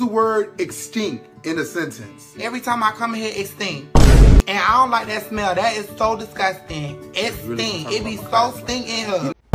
the word extinct in a sentence. Every time I come in here, it stink. And I don't like that smell. That is so disgusting. It stink. It be so stink in here.